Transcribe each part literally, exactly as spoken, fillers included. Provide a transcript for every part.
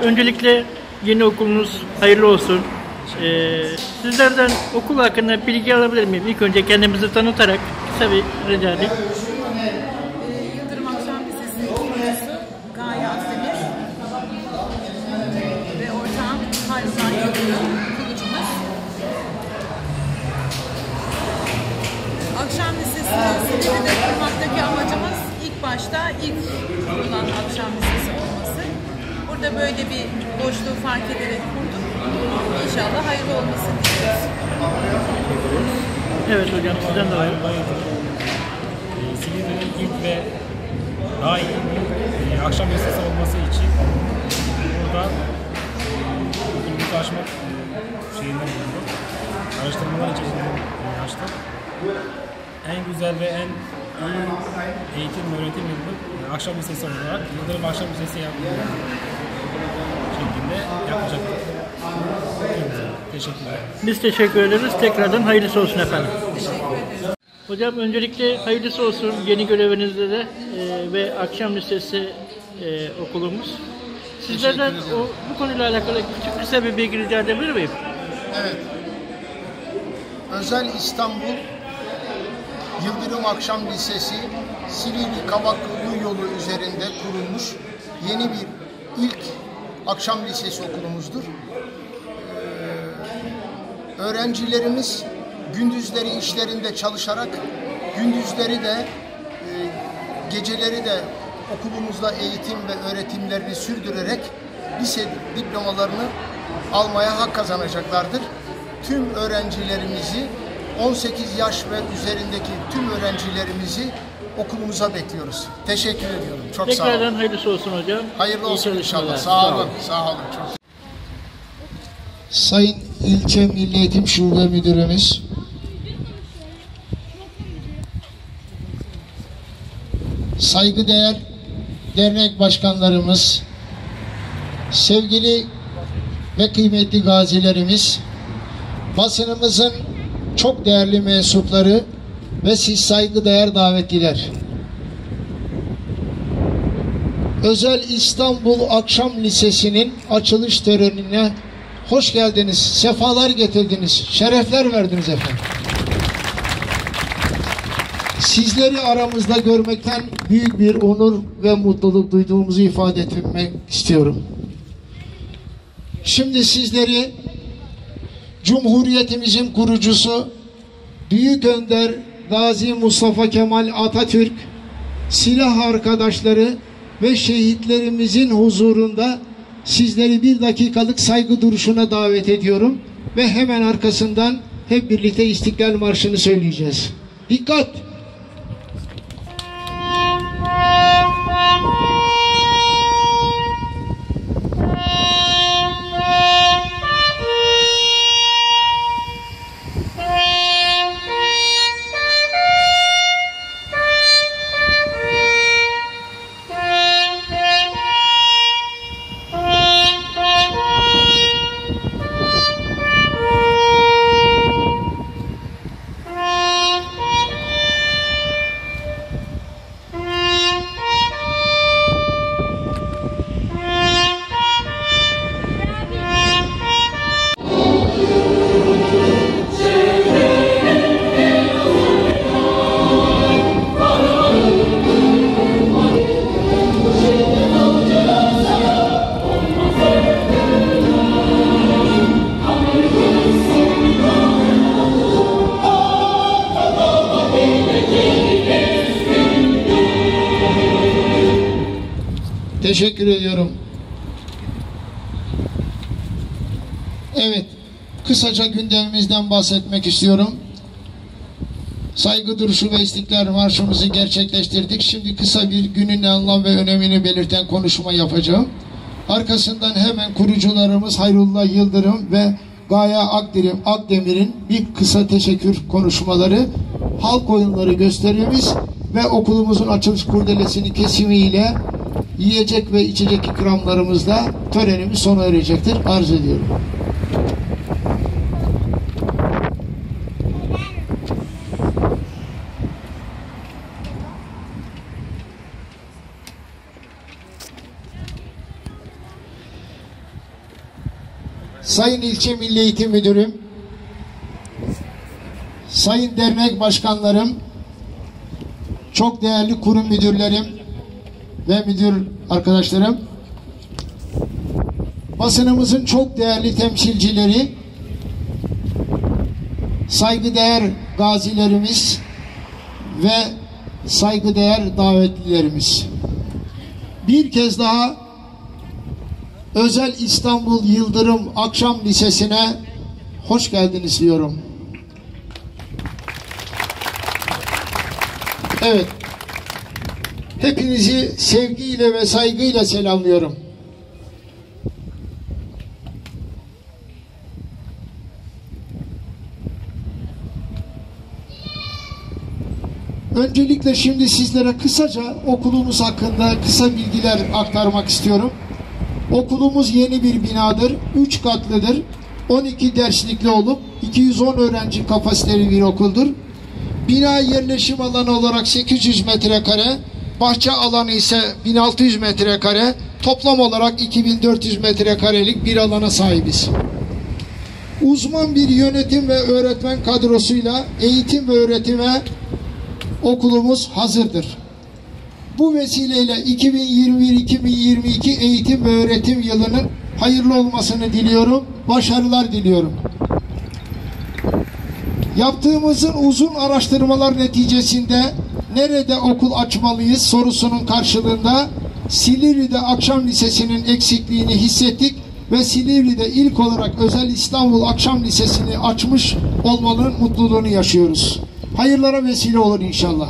Öncelikle yeni okulunuz hayırlı olsun. Ee, sizlerden okul hakkında bilgi alabilir miyim? İlk önce kendimizi tanıtarak kısa bir rica edeyim. Ee, Yıldırım Akşam Lisesi'nin kurucusu Gaye Akdemir ve ortağım Harizan Yıldırım, kurucumuz. Akşam Lisesi'ni Silivri'de kurmaktaki amacımız ilk başta ilk kurulan Akşam Lisesi olması. Burada böyle bir boşluğu fark ederek kurduk. İnşallah hayırlı olmasını diliyoruz. Evet hocam, sizden de var. Silivri'nin ilk ve daha iyi bir e, akşam lisesi olması için burada okulumuzu açmak şeyinden bulunduk. Araştırmalar içerisinde açtık. En güzel ve en iyi eğitim öğretim yılı e, akşam lisesi olarak Yıldırım Akşam Lisesi yapmak şeklinde yapacaktık. Teşekkürler. Biz teşekkür ederiz. Tekrardan hayırlısı olsun efendim. Teşekkür ederiz. Hocam öncelikle hayırlısı olsun yeni görevinizde de e, ve Akşam Lisesi e, okulumuz. Sizlerden o, bu konuyla alakalı küçük kısa bir bilgi rica edebilir miyim? Evet. Özel İstanbul Yıldırım Akşam Lisesi Silivri Kavaklı yolu üzerinde kurulmuş yeni bir ilk akşam lisesi okulumuzdur. Ee, öğrencilerimiz gündüzleri işlerinde çalışarak, gündüzleri de e, geceleri de okulumuzda eğitim ve öğretimlerini sürdürerek lise diplomalarını almaya hak kazanacaklardır. Tüm öğrencilerimizi, on sekiz yaş ve üzerindeki tüm öğrencilerimizi okulumuza bekliyoruz. Teşekkür ediyorum. Çok sağ olun. Tekrardan hayırlısı olsun hocam. Hayırlı olsun inşallah. Sağ Sağ olun. Sağ olun. Çok Sayın İlçe Milli Eğitim Şube Müdürümüz, saygıdeğer dernek başkanlarımız, sevgili ve kıymetli gazilerimiz, basınımızın çok değerli mensupları ve siz saygıdeğer davetliler. Özel İstanbul Akşam Lisesi'nin açılış törenine hoş geldiniz, sefalar getirdiniz, şerefler verdiniz efendim. Sizleri aramızda görmekten büyük bir onur ve mutluluk duyduğumuzu ifade etmek istiyorum. Şimdi sizleri Cumhuriyetimizin kurucusu Büyük Önder Gazi Mustafa Kemal Atatürk, silah arkadaşları ve şehitlerimizin huzurunda sizleri bir dakikalık saygı duruşuna davet ediyorum ve hemen arkasından hep birlikte İstiklal Marşı'nı söyleyeceğiz. Dikkat! Teşekkür ediyorum. Evet, kısaca gündemimizden bahsetmek istiyorum. Saygı duruşu ve İstiklal Marşımızı gerçekleştirdik. Şimdi kısa bir günün anlam ve önemini belirten konuşma yapacağım. Arkasından hemen kurucularımız Hayrullah Yıldırım ve Gaye Akdemir'in bir kısa teşekkür konuşmaları, halk oyunları gösterimiz ve okulumuzun açılış kurdelesini kesimiyle yiyecek ve içecek ikramlarımızla törenimiz sona erecektir. Arz ediyorum. Sayın İlçe Milli Eğitim Müdürüm, sayın dernek başkanlarım, çok değerli kurum müdürlerim ve müdür arkadaşlarım, basınımızın çok değerli temsilcileri, saygıdeğer gazilerimiz ve saygıdeğer davetlilerimiz. Bir kez daha Özel İstanbul Yıldırım Akşam Lisesi'ne hoş geldiniz diyorum. Evet, hepinizi sevgiyle ve saygıyla selamlıyorum. Öncelikle şimdi sizlere kısaca okulumuz hakkında kısa bilgiler aktarmak istiyorum. Okulumuz yeni bir binadır, üç katlıdır, on iki derslikli olup iki yüz on öğrenci kapasiteli bir okuldur. Bina yerleşim alanı olarak sekiz yüz metrekare, bahçe alanı ise bin altı yüz metrekare, toplam olarak iki bin dört yüz metrekarelik bir alana sahibiz. Uzman bir yönetim ve öğretmen kadrosuyla eğitim ve öğretime okulumuz hazırdır. Bu vesileyle iki bin yirmi bir iki bin yirmi iki eğitim ve öğretim yılının hayırlı olmasını diliyorum, başarılar diliyorum. Yaptığımızın uzun araştırmalar neticesinde nerede okul açmalıyız sorusunun karşılığında Silivri'de Akşam Lisesi'nin eksikliğini hissettik ve Silivri'de ilk olarak Özel İstanbul Akşam Lisesi'ni açmış olmanın mutluluğunu yaşıyoruz. Hayırlara vesile olur inşallah.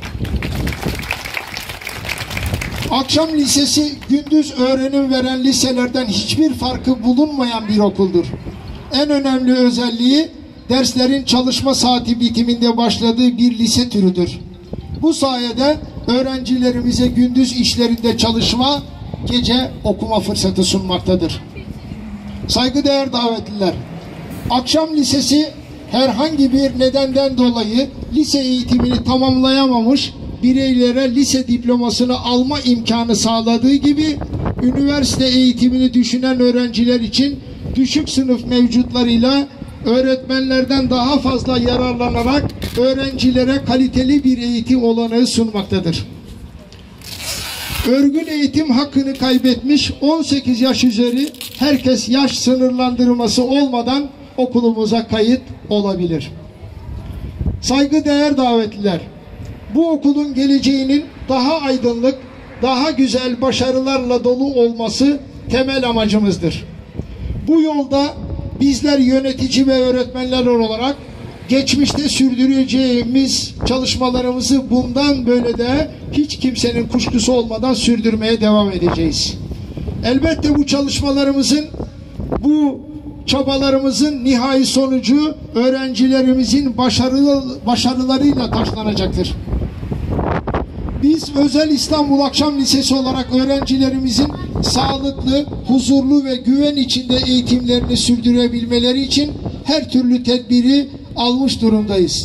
Akşam Lisesi gündüz öğrenim veren liselerden hiçbir farkı bulunmayan bir okuldur. En önemli özelliği derslerin çalışma saati bitiminde başladığı bir lise türüdür. Bu sayede öğrencilerimize gündüz işlerinde çalışma, gece okuma fırsatı sunmaktadır. Saygıdeğer davetliler, Akşam Lisesi herhangi bir nedenden dolayı lise eğitimini tamamlayamamış bireylere lise diplomasını alma imkanı sağladığı gibi üniversite eğitimini düşünen öğrenciler için düşük sınıf mevcutlarıyla öğretmenlerden daha fazla yararlanarak öğrencilere kaliteli bir eğitim olanağı sunmaktadır. Örgün eğitim hakkını kaybetmiş on sekiz yaş üzeri herkes yaş sınırlandırması olmadan okulumuza kayıt olabilir. Saygıdeğer davetliler, bu okulun geleceğinin daha aydınlık, daha güzel başarılarla dolu olması temel amacımızdır. Bu yolda bizler yönetici ve öğretmenler olarak geçmişte sürdüreceğimiz çalışmalarımızı bundan böyle de hiç kimsenin kuşkusu olmadan sürdürmeye devam edeceğiz. Elbette bu çalışmalarımızın, bu çabalarımızın nihai sonucu öğrencilerimizin başarılı, başarılarıyla taşlanacaktır. Biz Özel İstanbul Akşam Lisesi olarak öğrencilerimizin sağlıklı, huzurlu ve güven içinde eğitimlerini sürdürebilmeleri için her türlü tedbiri almış durumdayız.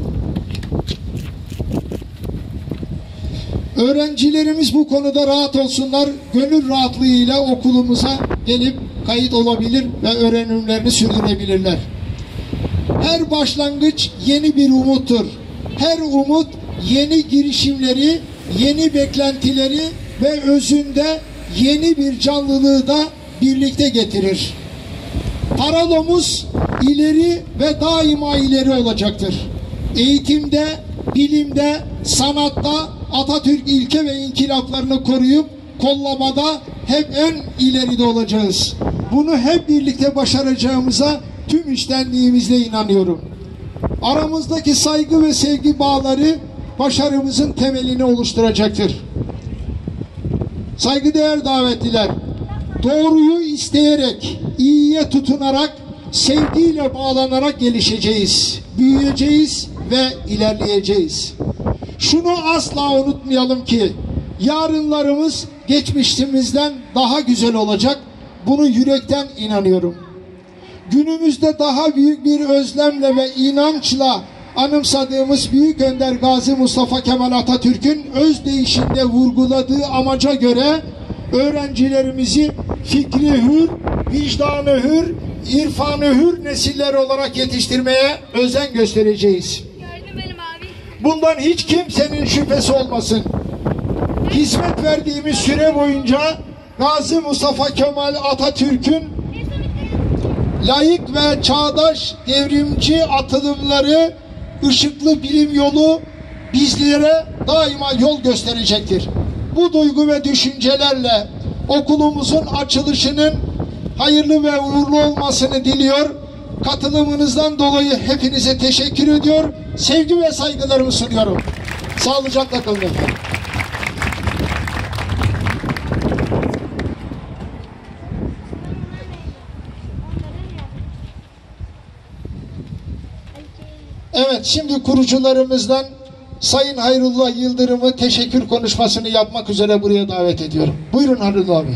Öğrencilerimiz bu konuda rahat olsunlar, gönül rahatlığıyla okulumuza gelip kayıt olabilir ve öğrenimlerini sürdürebilirler. Her başlangıç yeni bir umuttur. Her umut yeni girişimleri, yeni beklentileri ve özünde yeni bir canlılığı da birlikte getirir. Paralomuz ileri ve daima ileri olacaktır. Eğitimde, bilimde, sanatta Atatürk ilke ve inkılaplarını koruyup kollamada hep en ileride olacağız. Bunu hep birlikte başaracağımıza tüm içtenliğimizle inanıyorum. Aramızdaki saygı ve sevgi bağları başarımızın temelini oluşturacaktır. Saygıdeğer davetliler, doğruyu isteyerek, iyiye tutunarak, sevgiyle bağlanarak gelişeceğiz, büyüyeceğiz ve ilerleyeceğiz. Şunu asla unutmayalım ki yarınlarımız geçmişimizden daha güzel olacak. Bunu yürekten inanıyorum. Günümüzde daha büyük bir özlemle ve inançla anımsadığımız Büyük Önder Gazi Mustafa Kemal Atatürk'ün özdeyişinde vurguladığı amaca göre öğrencilerimizi fikri hür, vicdanı hür, irfanı hür nesiller olarak yetiştirmeye özen göstereceğiz. Gördüm benim abi. Bundan hiç kimsenin şüphesi olmasın. Hizmet verdiğimiz süre boyunca Gazi Mustafa Kemal Atatürk'ün layık ve çağdaş devrimci atılımları, ışıklı bilim yolu bizlere daima yol gösterecektir. Bu duygu ve düşüncelerle okulumuzun açılışının hayırlı ve uğurlu olmasını diliyor. Katılımınızdan dolayı hepinize teşekkür ediyor. Sevgi ve saygılarımı sunuyorum. Sağlıcakla kalın efendim. Evet, şimdi kurucularımızdan Sayın Hayrullah Yıldırım'ı teşekkür konuşmasını yapmak üzere buraya davet ediyorum. Buyurun Hayrullah abi.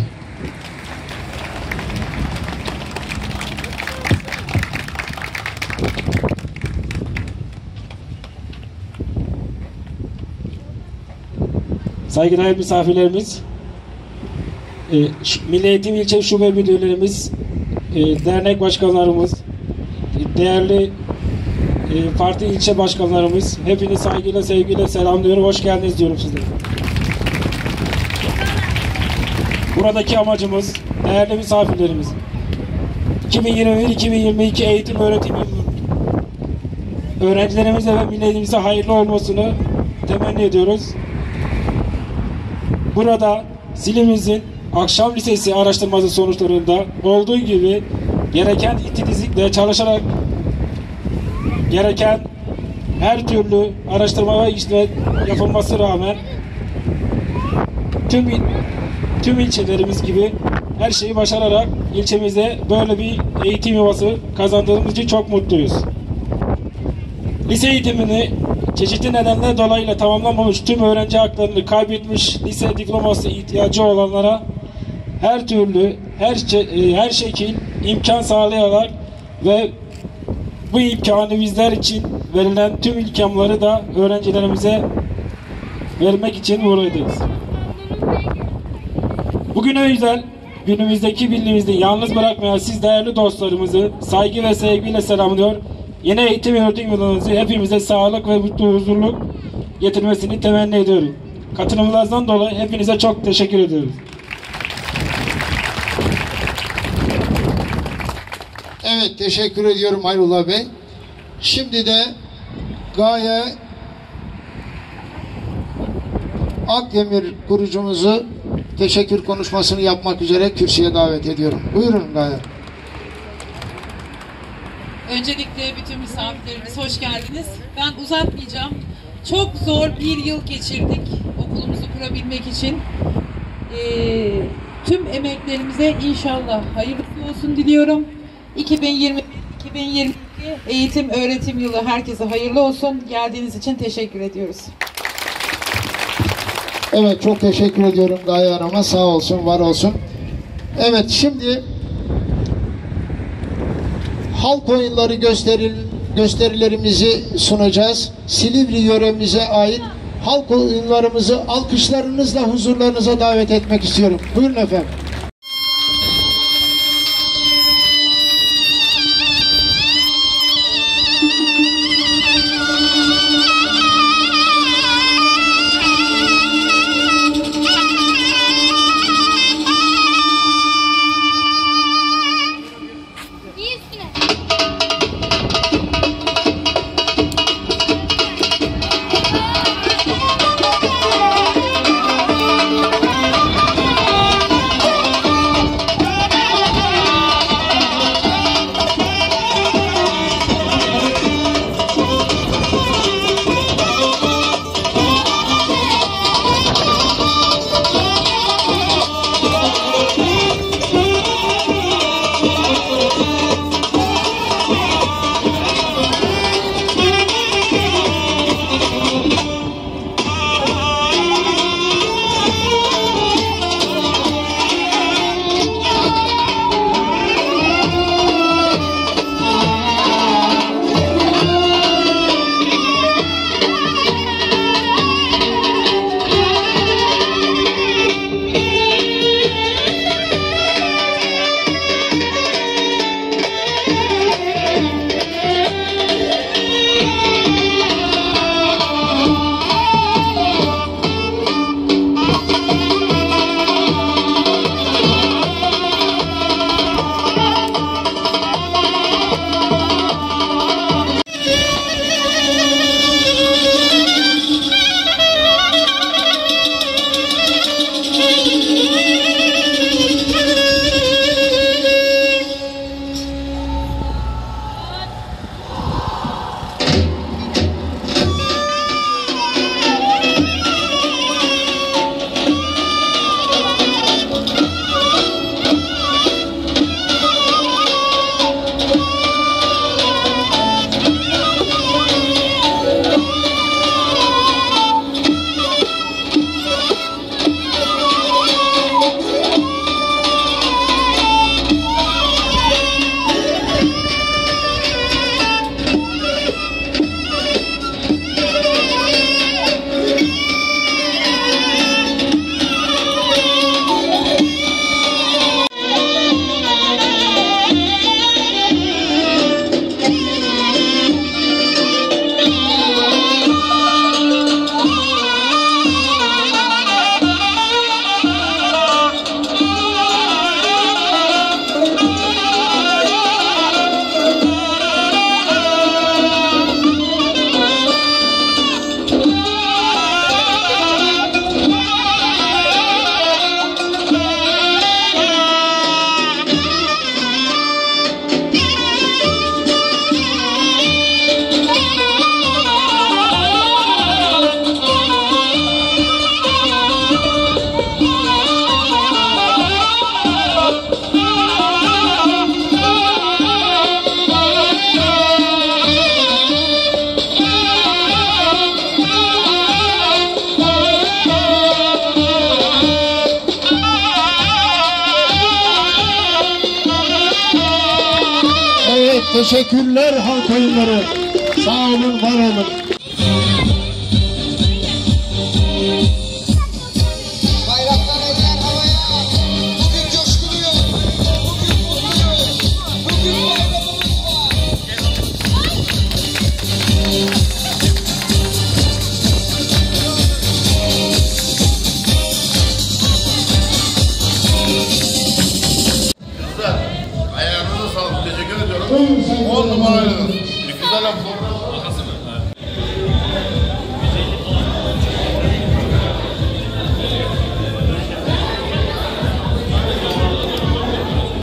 Saygıdeğer misafirlerimiz, e, Milli Eğitim İlçe Şube Müdürlerimiz, e, dernek başkanlarımız, e, değerli e, parti ilçe başkanlarımız, hepinizi saygıyla sevgiyle selamlıyorum. Hoş geldiniz diyorum sizlere. Buradaki amacımız, değerli misafirlerimiz, iki bin yirmi bir iki bin yirmi iki eğitim öğretim yılı öğrencilerimize ve milletimize hayırlı olmasını temenni ediyoruz. Burada Silivrimizin Akşam Lisesi araştırması sonuçlarında olduğu gibi gereken titizlikle çalışarak gereken her türlü araştırma ve işlem yapılması rağmen tüm tüm ilçelerimiz gibi her şeyi başararak ilçemize böyle bir eğitim yuvası kazandığımız için çok mutluyuz. Lise eğitimini çeşitli nedenler dolayısıyla tamamlanmamış tüm öğrenci haklarını kaybetmiş lise diploması ihtiyacı olanlara her türlü, her, her şekil imkan sağlayarak ve bu imkanı bizler için verilen tüm imkanları da öğrencilerimize vermek için buradayız. Bugün özel günümüzdeki birliğimizi yalnız bırakmayan siz değerli dostlarımızı saygı ve sevgiyle selamlıyor. Yeni eğitim öğretim yılınızı hepimize sağlık ve mutlu huzurluk getirmesini temenni ediyorum. Katılımlarınızdan dolayı hepinize çok teşekkür ediyoruz. Evet, teşekkür ediyorum Hayrullah Bey. Şimdi de Gaye Akdemir kurucumuzu teşekkür konuşmasını yapmak üzere kürsüye davet ediyorum. Buyurun Gaye. Öncelikle bütün misafirlerimiz hoş geldiniz. Ben uzatmayacağım. Çok zor bir yıl geçirdik okulumuzu kurabilmek için. Ee, tüm emeklerimize inşallah hayırlısı olsun diliyorum. iki bin yirmi iki bin yirmi iki eğitim öğretim yılı herkese hayırlı olsun. Geldiğiniz için teşekkür ediyoruz. Evet, çok teşekkür ediyorum Gaye Hanım'a. Sağ olsun, var olsun. Evet, şimdi halk oyunları gösteril, gösterilerimizi sunacağız. Silivri yöremize ait halk oyunlarımızı alkışlarınızla huzurlarınıza davet etmek istiyorum. Buyurun efendim. İyi üstüne. Teşekkürler halk oyunları. Sağ olun, var olun. Bayraklar eller havaya. Bugün coşkuluyuz. Bugün mutluyuz. Bugün bayramımız var. Ayağınıza sağlık. Teşekkür ediyorum. on numaraydı. Bir güzel program.